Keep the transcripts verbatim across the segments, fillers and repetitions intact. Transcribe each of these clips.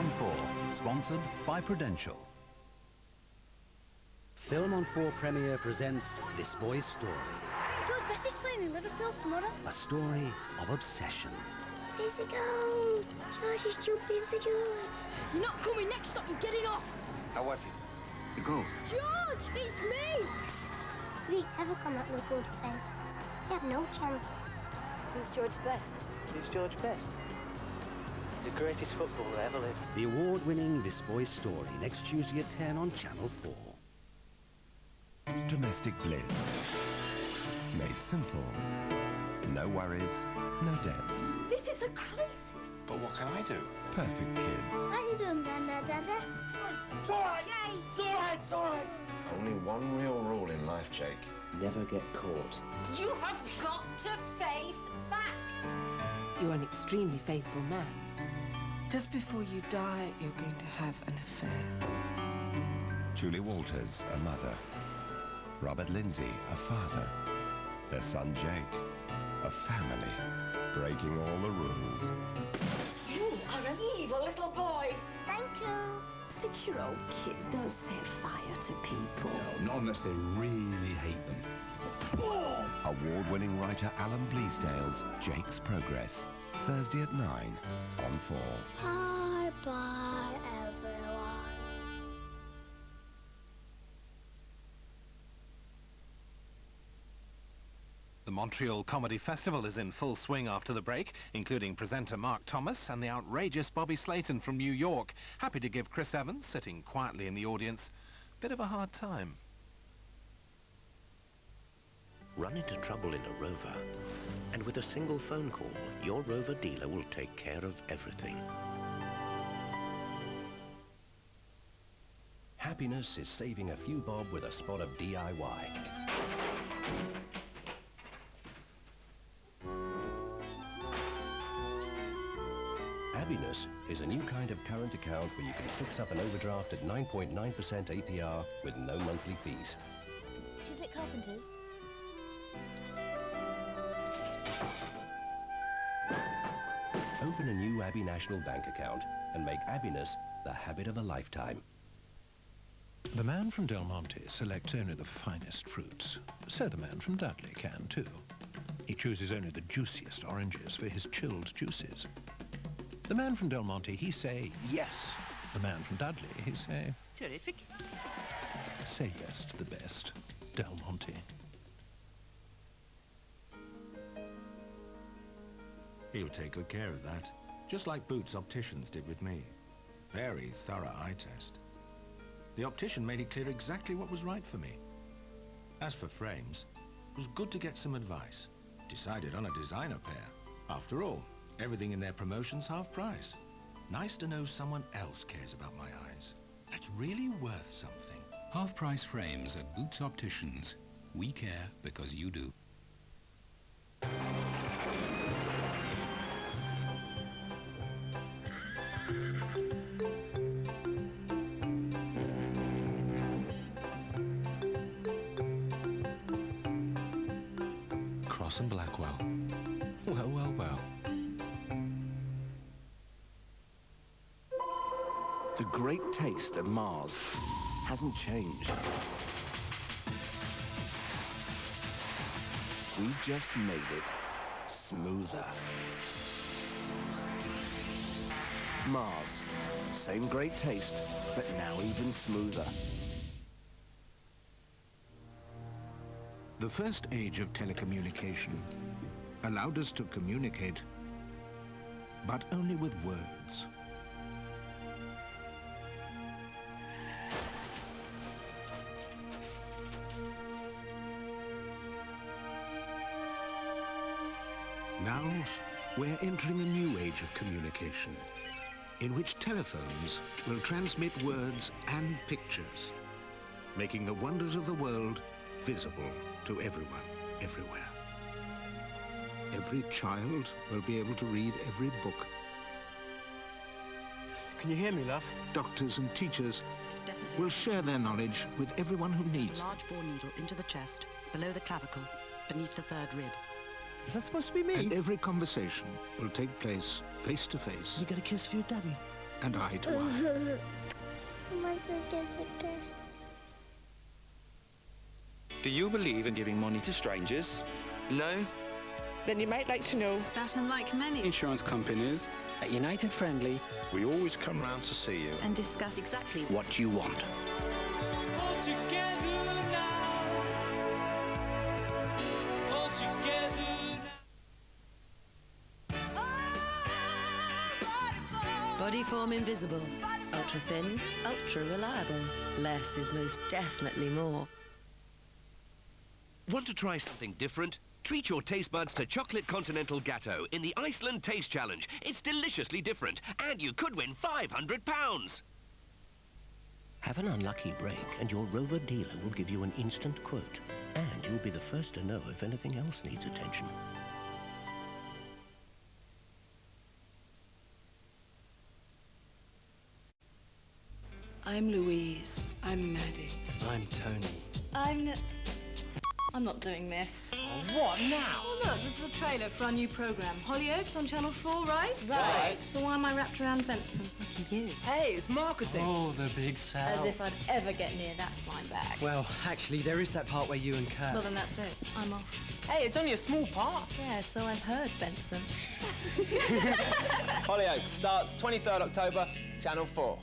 on four, sponsored by Prudential. Film on four Premiere presents This Boy's Story. George Best is playing in Liverpool tomorrow. A story of obsession. Here's a goal. George is jumping for joy. You're not coming next stop, you're getting off. How was it? The goal. George, it's me. If he'd ever come at Liverpool defence, he have no chance. Who's George Best? Who's George Best? He's the greatest footballer ever lived. The award-winning This Boy's Story, next Tuesday at ten on Channel four. Domestic bliss. Made simple. No worries, no debts. This is a crisis. But what can I do? Perfect kids. I can do them, Dada, Dada. It's all right. It's all right. It's all right. Only one real rule in life, Jake. Never get caught. You have got to face facts. You're an extremely faithful man. Just before you die, you're going to have an affair. Julie Walters, a mother. Robert Lindsay, a father. Their son Jake, a family, breaking all the rules. You are an evil little boy. Thank you. Six-year-old kids don't set fire to people. No, not unless they really hate them. Award-winning writer Alan Bleasdale's Jake's Progress. Thursday at nine on four. Bye-bye, everyone. The Montreal Comedy Festival is in full swing after the break, including presenter Mark Thomas and the outrageous Bobby Slayton from New York, happy to give Chris Evans, sitting quietly in the audience, a bit of a hard time. Run into trouble in a Rover, and with a single phone call, your Rover dealer will take care of everything. Happiness is saving a few bob with a spot of D I Y. Happiness is a new kind of current account where you can fix up an overdraft at nine point nine percent A P R with no monthly fees. Chiswick Carpenters. Open a new Abbey National Bank account and make happiness the habit of a lifetime. The man from Del Monte selects only the finest fruits. So the man from Dudley can too. He chooses only the juiciest oranges for his chilled juices. The man from Del Monte, he say yes. The man from Dudley, he say... Terrific. Say yes to the best. Del Monte. He'll take good care of that, just like Boots Opticians did with me. Very thorough eye test. The optician made it clear exactly what was right for me. As for frames, it was good to get some advice. Decided on a designer pair. After all, everything in their promotion's half price. Nice to know someone else cares about my eyes. That's really worth something. Half-price frames at Boots Opticians. We care because you do. Cross and Blackwell. Well, well, well. The great taste of Mars hasn't changed. We've just made it smoother. Mars, same great taste, but now even smoother. The first age of telecommunication allowed us to communicate, but only with words. Now, we're entering a new age of communication, in which telephones will transmit words and pictures, making the wonders of the world visible to everyone, everywhere. Every child will be able to read every book. Can you hear me, love? Doctors and teachers will share their knowledge with everyone who needs a large bore needle into the chest, below the clavicle, beneath the third rib. Is that supposed to be me? And every conversation will take place face to face. You get a kiss for your daddy? and eye to eye. I want to get a kiss. Do you believe in giving money to strangers? No? Then you might like to know that unlike many Insurance companies, at United Friendly, we always come round to see you. and discuss exactly what you want. All together now. All together now. Bodyform Invisible. Ultra thin, ultra reliable. Less is most definitely more. Want to try something different? Treat your taste buds to Chocolate Continental Gatto in the Iceland Taste Challenge. It's deliciously different, and you could win five hundred pounds. Have an unlucky break, and your Rover dealer will give you an instant quote. And you'll be the first to know if anything else needs attention. I'm Louise. I'm Maddie. I'm Tony. I'm... N I'm not doing this. Oh, what now? Oh, look, this is a trailer for our new programme. Hollyoaks on Channel four, right? Right. So why am I wrapped around Benson? Look at you. Hey, it's marketing. Oh, the big Sal. As if I'd ever get near that slime bag. Well, actually, there is that part where you and Kurt... Well, then that's it. I'm off. Hey, it's only a small part. Yeah, so I've heard, Benson. Hollyoaks starts twenty-third October, Channel four.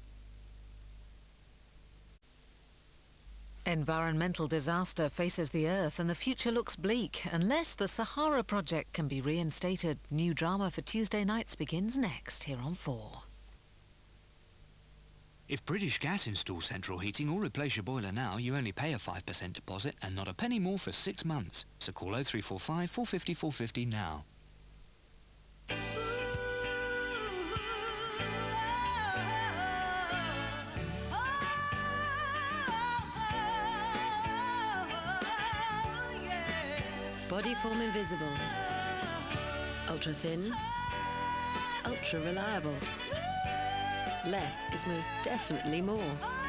Environmental disaster faces the Earth and the future looks bleak unless the Sahara Project can be reinstated. New drama for Tuesday nights begins next here on four. If British Gas installs central heating or replace your boiler now, you only pay a five percent deposit and not a penny more for six months. So call oh three four five, four five oh, four five oh now. Bodyform Invisible. Ultra thin, ultra reliable. Less is most definitely more.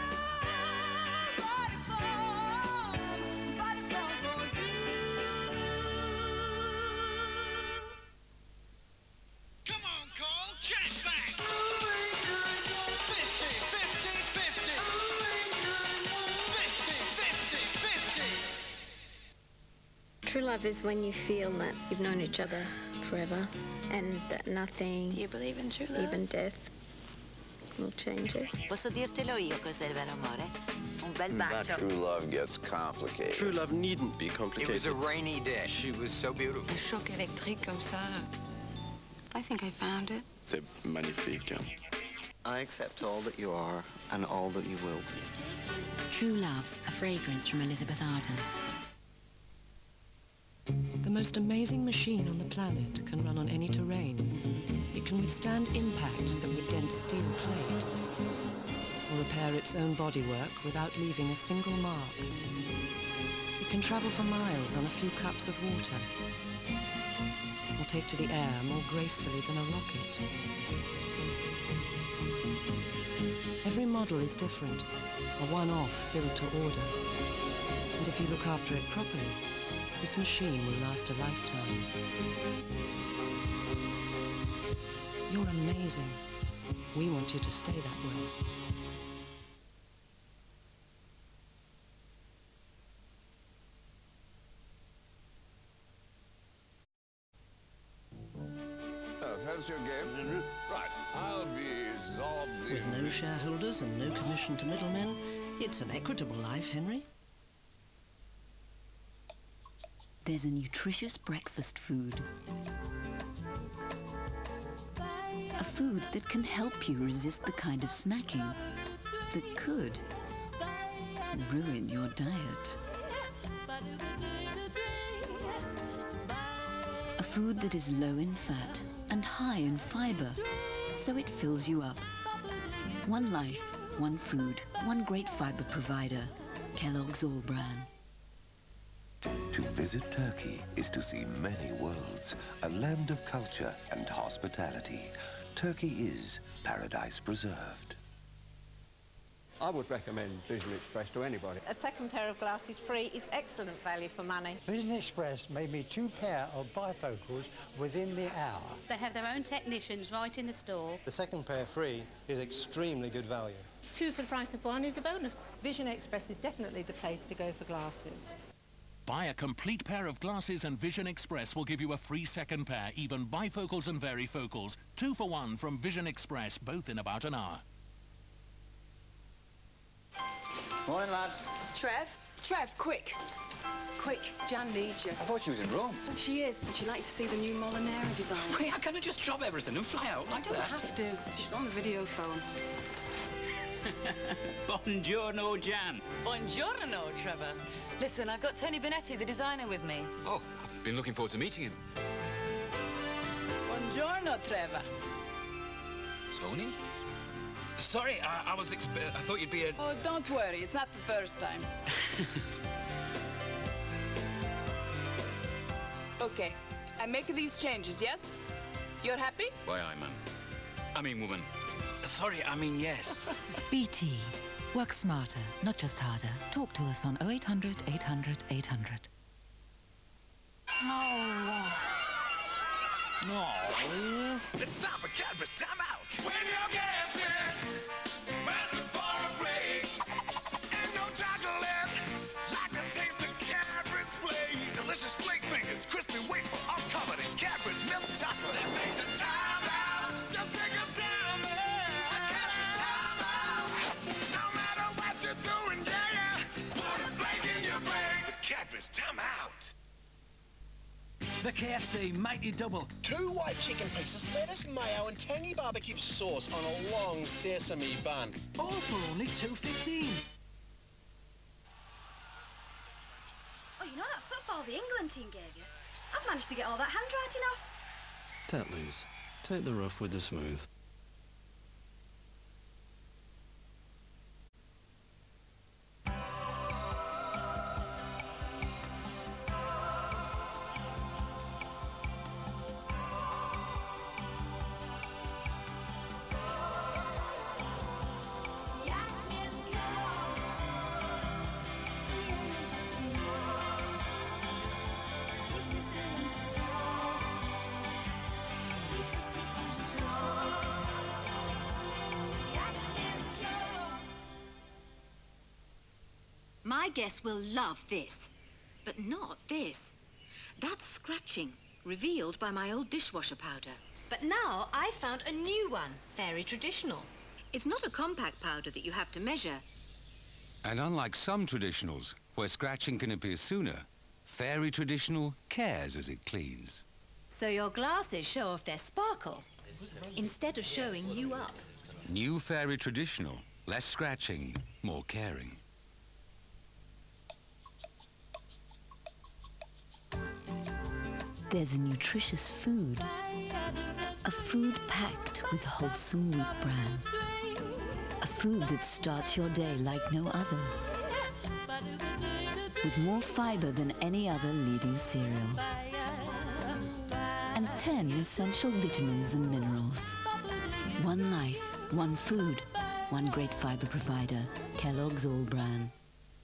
True love is when you feel that you've known each other forever and that nothing, Do you believe in true love? even death, will change it. Posso dirtelo io cos'è il vero amore? Un bel bacio. True love gets complicated. True love needn't be complicated. It was a rainy day. She was so beautiful. Un choc électrique comme ça. I think I found it. They're magnifique. I accept all that you are and all that you will be. True Love, a fragrance from Elizabeth Arden. The most amazing machine on the planet can run on any terrain. It can withstand impacts that would dent steel plate, or repair its own bodywork without leaving a single mark. It can travel for miles on a few cups of water, or take to the air more gracefully than a rocket. Every model is different, a one-off built to order. And if you look after it properly, this machine will last a lifetime. You're amazing. We want you to stay that way. Oh, that's your game? Right, I'll be Zombie. With no shareholders and no commission to middlemen, it's an equitable life, Henry. There's a nutritious breakfast food. A food that can help you resist the kind of snacking that could ruin your diet. A food that is low in fat and high in fiber, so it fills you up. One life, one food, one great fiber provider. Kellogg's All Bran. To visit Turkey is to see many worlds, a land of culture and hospitality. Turkey is paradise preserved. I would recommend Vision Express to anybody. A second pair of glasses free is excellent value for money. Vision Express made me two pair of bifocals within the hour. They have their own technicians right in the store. The second pair free is extremely good value. Two for the price of one is a bonus. Vision Express is definitely the place to go for glasses. Buy a complete pair of glasses and Vision Express will give you a free second pair, even bifocals and varifocals. Two for one from Vision Express, both in about an hour. Morning, lads. Trev? Trev, quick. Quick, Jan needs you. I thought she was in Rome. She is, and she'd like to see the new Molinera design. Wait, how can I just drop everything and fly out like I don't that? have to. She's on the video phone. Buongiorno, Jan. Buongiorno, Trevor. Listen, I've got Tony Benetti, the designer, with me. Oh, I've been looking forward to meeting him. Buongiorno, Trevor. Tony? Sorry, I, I was expe- I thought you'd be a... Oh, don't worry. It's not the first time. Okay. I'm making these changes, yes? You're happy? Why, I, man. I mean, woman. Sorry, I mean, yes. B T. Work smarter, not just harder. Talk to us on oh eight hundred, eight hundred, eight hundred. Oh. No. It's time for Cadbury's Time Out. When you're gasping, asking for a break, and no chocolate, like the taste of Cadbury's flake. Delicious flake fingers, crispy wafer, all covered in Cadbury's milk chocolate. That makes it time out. Just pick a time out. Cadbury's Time Out. No matter what you're doing, yeah, yeah. Put a flake in your brain with Cadbury's Time Out. The K F C Mighty Double. Two white chicken pieces, lettuce, mayo and tangy barbecue sauce on a long sesame bun. All for only two fifteen. Oh, you know that football the England team gave you? I've managed to get all that handwriting off. Tetley's. Take the rough with the smooth. My guest will love this, but not this. That's scratching, revealed by my old dishwasher powder. But now I found a new one, very traditional. It's not a compact powder that you have to measure. And unlike some traditionals, where scratching can appear sooner, Fairy Traditional cares as it cleans. So your glasses show off their sparkle, instead of showing you up. New Fairy Traditional. Less scratching, more caring. There's a nutritious food. A food packed with wholesome wheat bran. A food that starts your day like no other. With more fiber than any other leading cereal. And ten essential vitamins and minerals. One life, one food, one great fiber provider. Kellogg's All Bran.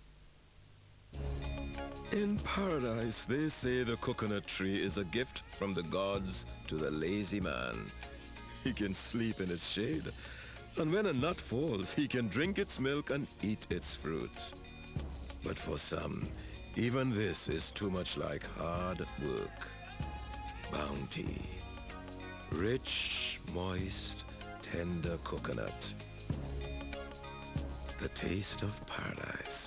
In paradise, they say the coconut tree is a gift from the gods to the lazy man. He can sleep in its shade, and when a nut falls, he can drink its milk and eat its fruit. But for some, even this is too much like hard work. Bounty. Rich, moist, tender coconut. The taste of paradise.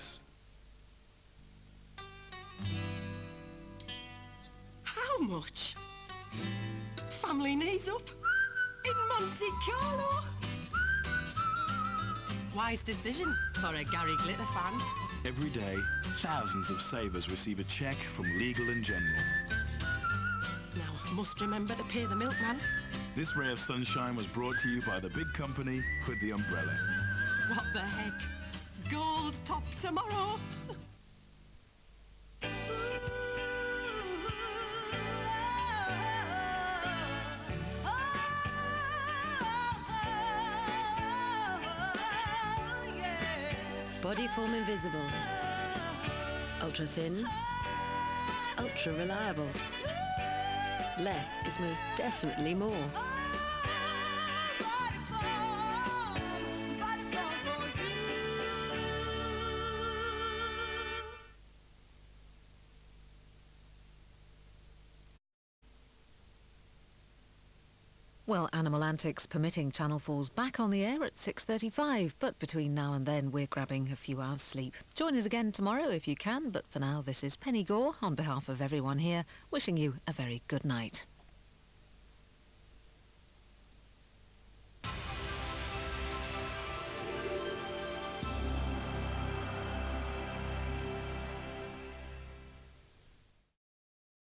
How much? Family knees up in Monte Carlo. Wise decision for a Gary Glitter fan. Every day, thousands of savers receive a cheque from Legal and General. Now, must remember to pay the milkman. This ray of sunshine was brought to you by the big company with the umbrella. What the heck? Gold top tomorrow. Bodyform Invisible. Ultra thin, ultra reliable. Less is most definitely more. Well, Animal Antics permitting, Channel four's back on the air at six thirty-five, but between now and then we're grabbing a few hours sleep. Join us again tomorrow if you can, but for now this is Penny Gore on behalf of everyone here, wishing you a very good night.